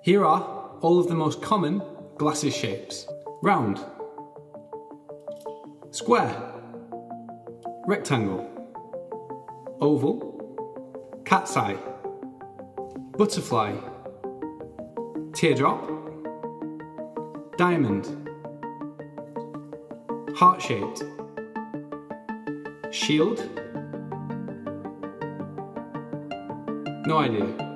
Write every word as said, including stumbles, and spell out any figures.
Here are all of the most common glasses shapes. Round, square, rectangle, oval, cat's eye, butterfly, teardrop, diamond, heart-shaped, shield, no idea.